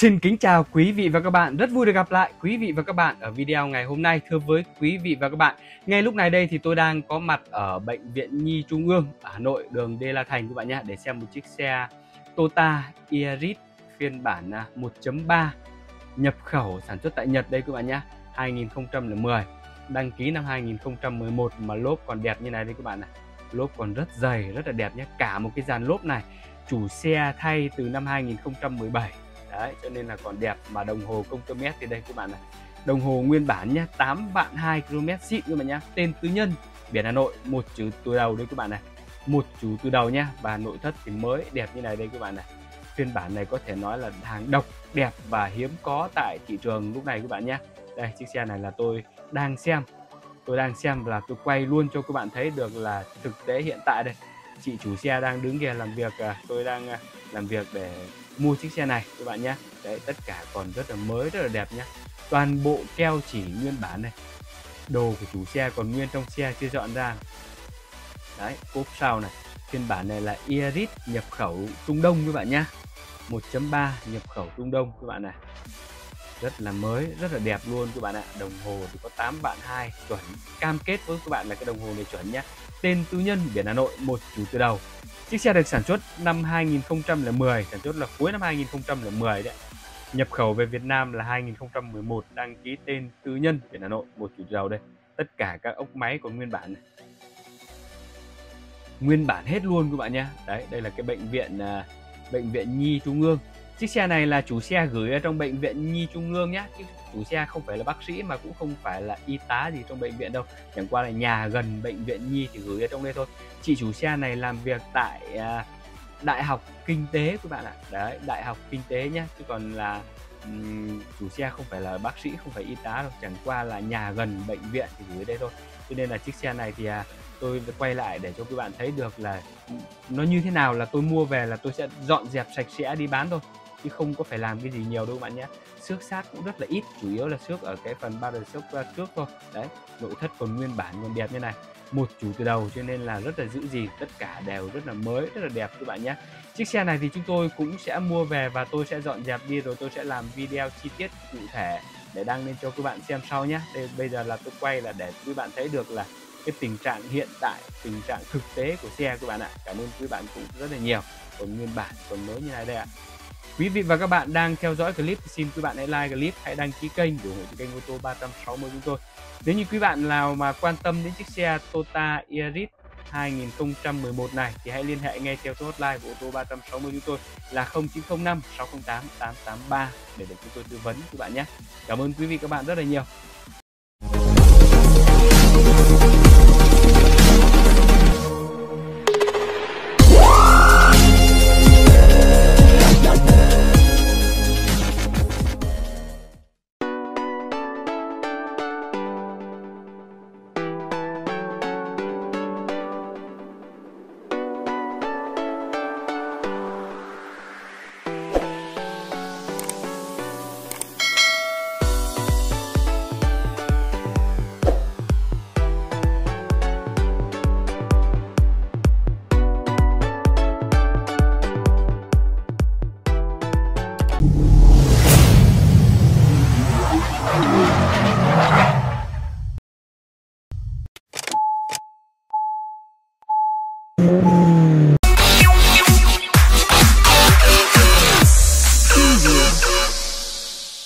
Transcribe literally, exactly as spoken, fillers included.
Xin kính chào quý vị và các bạn, rất vui được gặp lại quý vị và các bạn ở video ngày hôm nay. Thưa với quý vị và các bạn, ngay lúc này đây thì tôi đang có mặt ở Bệnh viện Nhi Trung ương ở Hà Nội, đường Đê La Thành các bạn nhé, để xem một chiếc xe Toyota Yaris phiên bản một chấm ba nhập khẩu sản xuất tại Nhật đây các bạn nhé, hai nghìn không trăm lẻ mười, đăng ký năm hai nghìn không trăm mười một mà lốp còn đẹp như này đây các bạn này. Lốp còn rất dày, rất là đẹp nhé, cả một cái dàn lốp này chủ xe thay từ năm hai nghìn không trăm mười bảy. Đấy, cho nên là còn đẹp. Mà đồng hồ công tơ mét thì đây các bạn này, đồng hồ nguyên bản nhé, tám vạn hai ki lô mét xịn các bạn nhé, tên tư nhân, biển Hà Nội, một chữ từ đầu đây các bạn này, một chủ từ đầu nhé, và nội thất thì mới đẹp như này đây các bạn này. Phiên bản này có thể nói là hàng độc, đẹp và hiếm có tại thị trường lúc này các bạn nhé. Đây, chiếc xe này là tôi đang xem, tôi đang xem là tôi quay luôn cho các bạn thấy được là thực tế hiện tại đây. Chị chủ xe đang đứng kia làm việc, tôi đang làm việc để mua chiếc xe này các bạn nhé. Đấy, tất cả còn rất là mới, rất là đẹp nhé. Toàn bộ keo chỉ nguyên bản này, đồ của chủ xe còn nguyên trong xe chưa dọn ra. Đấy, cốp sau này, phiên bản này là Yaris nhập khẩu Trung Đông các bạn nhé, một chấm ba nhập khẩu Trung Đông các bạn này, rất là mới, rất là đẹp luôn các bạn ạ. Đồng hồ thì có tám vạn hai chuẩn, cam kết với các bạn là cái đồng hồ này chuẩn nhé, tên tư nhân, biển Hà Nội, một chủ từ đầu. Chiếc xe được sản xuất năm hai nghìn không trăm lẻ mười, sản xuất là cuối năm hai nghìn không trăm lẻ mười đấy. Nhập khẩu về Việt Nam là hai nghìn không trăm mười một, đăng ký tên tư nhân, biển Hà Nội, một chủ từ đầu đây. Tất cả các ốc máy còn nguyên bản này, nguyên bản hết luôn các bạn nhé. Đấy, đây là cái bệnh viện uh, bệnh viện Nhi Trung ương. Chiếc xe này là chủ xe gửi ở trong bệnh viện Nhi Trung ương nhé, chứ chủ xe không phải là bác sĩ mà cũng không phải là y tá gì trong bệnh viện đâu, chẳng qua là nhà gần bệnh viện Nhi thì gửi ở trong đây thôi. Chị chủ xe này làm việc tại uh, Đại học Kinh tế các bạn ạ. Đấy, Đại học Kinh tế nhé, chứ còn là um, chủ xe không phải là bác sĩ, không phải y tá đâu, chẳng qua là nhà gần bệnh viện thì gửi ở đây thôi. Cho nên là chiếc xe này thì uh, tôi quay lại để cho các bạn thấy được là nó như thế nào, là tôi mua về là tôi sẽ dọn dẹp sạch sẽ đi bán thôi, chứ không có phải làm cái gì nhiều đâu các bạn nhé. Xước sát cũng rất là ít, chủ yếu là xước ở cái phần ba đời xước trước thôi. Đấy, nội thất còn nguyên bản, còn đẹp như này, một chủ từ đầu, cho nên là rất là giữ gìn, tất cả đều rất là mới, rất là đẹp các bạn nhé. Chiếc xe này thì chúng tôi cũng sẽ mua về và tôi sẽ dọn dẹp đi, rồi tôi sẽ làm video chi tiết cụ thể để đăng lên cho các bạn xem sau nhé. Đây, bây giờ là tôi quay là để các bạn thấy được là cái tình trạng hiện tại, tình trạng thực tế của xe các bạn ạ. Cảm ơn quý bạn cũng rất là nhiều, còn nguyên bản, còn mới như này đây ạ. Quý vị và các bạn đang theo dõi clip thì xin quý bạn hãy like clip, hãy đăng ký kênh để ủng hộ kênh ô tô ba trăm sáu mươi chúng tôi. Nếu như quý bạn nào mà quan tâm đến chiếc xe Toyota Yaris hai nghìn không trăm mười một này thì hãy liên hệ ngay theo số hotline của ô tô ba trăm sáu mươi chúng tôi là không chín không năm sáu không tám tám tám ba để được chúng tôi tư vấn các bạn nhé. Cảm ơn quý vị các bạn rất là nhiều. You